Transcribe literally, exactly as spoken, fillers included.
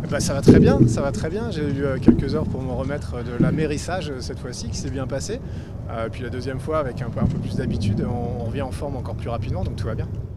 Bah, ça va très bien, ça va très bien. J'ai eu euh, quelques heures pour me remettre de l'amérissage euh, cette fois-ci, qui s'est bien passé. Euh, puis la deuxième fois, avec un peu, un peu plus d'habitude, on, on revient en forme encore plus rapidement, donc tout va bien.